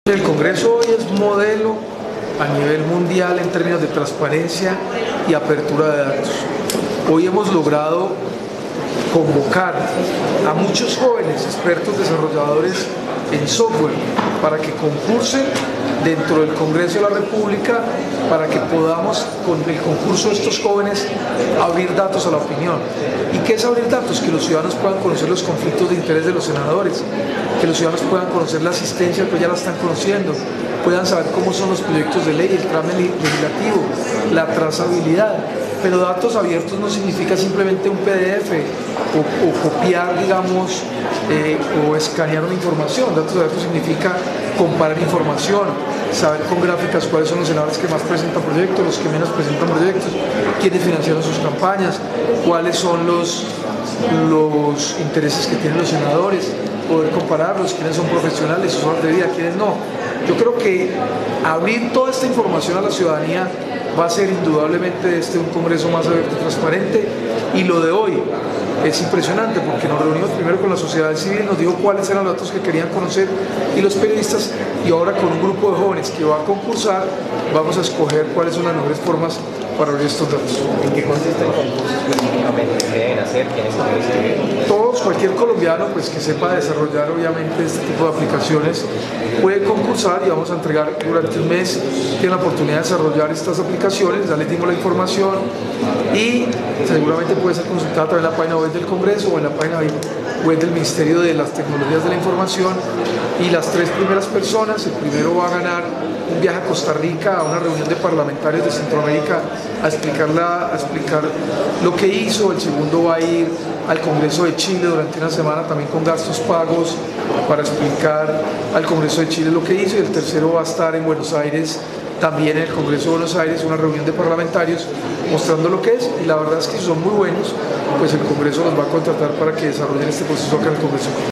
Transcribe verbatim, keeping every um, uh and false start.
El Congreso hoy es modelo a nivel mundial en términos de transparencia y apertura de datos. Hoy hemos logrado convocar a muchos jóvenes expertos desarrolladores en software para que concursen dentro del Congreso de la República, para que podamos, con el concurso de estos jóvenes, abrir datos a la opinión. ¿Y qué es abrir datos? Que los ciudadanos puedan conocer los conflictos de interés de los senadores, que los ciudadanos puedan conocer la asistencia, que ya la están conociendo, puedan saber cómo son los proyectos de ley, el trámite legislativo, la trazabilidad. Pero datos abiertos no significa simplemente un P D F o, o copiar, digamos, eh, o escanear una información. Datos abiertos significa comparar información, saber con gráficas cuáles son los senadores que más presentan proyectos, los que menos presentan proyectos, quiénes financiaron sus campañas, cuáles son los, los intereses que tienen los senadores, poder compararlos, quiénes son profesionales, sus horas de vida, quiénes no. Yo creo que abrir toda esta información a la ciudadanía va a ser indudablemente este un Congreso más abierto y transparente, y lo de hoy es impresionante porque nos reunimos primero con la sociedad civil, nos dijo cuáles eran los datos que querían conocer y los periodistas, y ahora con un grupo de jóvenes que va a concursar vamos a escoger cuáles son las mejores formas para abrir estos datos. ¿En qué consiste el concurso específicamente? ¿Qué deben hacer? ¿Quiénes pueden escribir? Todos, cualquier colombiano pues, que sepa desarrollar obviamente este tipo de aplicaciones puede concursar, y vamos a entregar durante un mes, tienen la oportunidad de desarrollar estas aplicaciones. Ya les dimos la información y seguramente puede ser consultada también en la página web del Congreso o en la página web del Ministerio de las Tecnologías de la Información. Y las tres primeras personas, el primero va a ganar un viaje a Costa Rica, a una reunión de parlamentarios de Centroamérica a, explicarla, a explicar lo que hizo. El segundo va a ir al Congreso de Chile durante una semana también con gastos pagos para explicar al Congreso de Chile lo que hizo, y el tercero va a estar en Buenos Aires, también en el Congreso de Buenos Aires, una reunión de parlamentarios mostrando lo que es. Y la verdad es que si son muy buenos, pues el Congreso los va a contratar para que desarrollen este proceso acá en el Congreso.